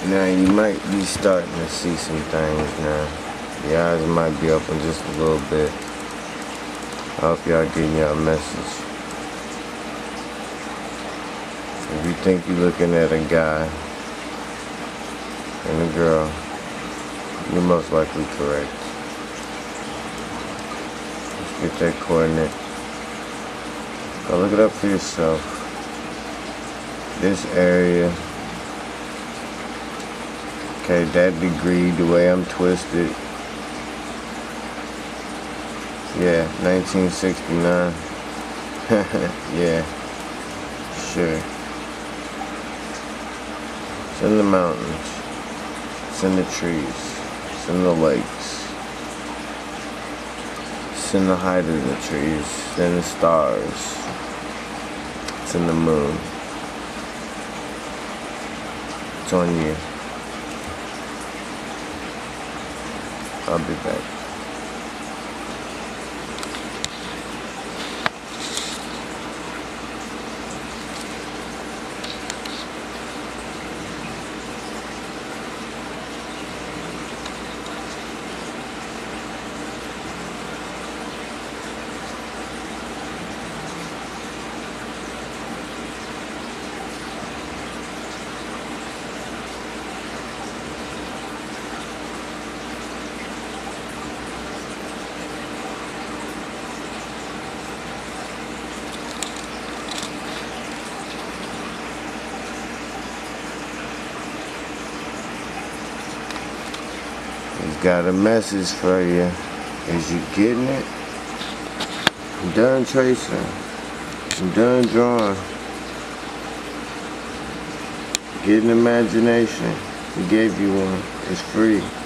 Now you might be starting to see some things now. Your eyes might be open just a little bit. I hope y'all getting y'all message. If you think you're looking at a guy and a girl, you're most likely correct. Let's get that coordinate. Go look it up for yourself. This area, okay, that degree, the way I'm twisted, yeah, 1969, yeah, sure. It's in the mountains, it's in the trees, it's in the lakes, it's in the height of the trees, it's in the stars, it's in the moon. It's on you. I'll be back. He's got a message for you. Is you getting it? I'm done tracing. I'm done drawing. Get an imagination. He gave you one. It's free.